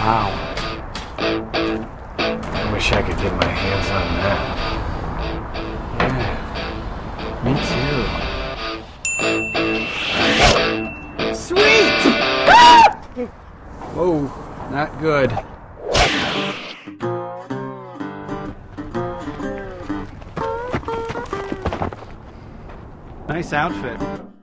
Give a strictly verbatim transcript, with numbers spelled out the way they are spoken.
Wow. I wish I could get my hands on that. Yeah, me too. Sweet! Ah! Whoa, not good. Nice outfit.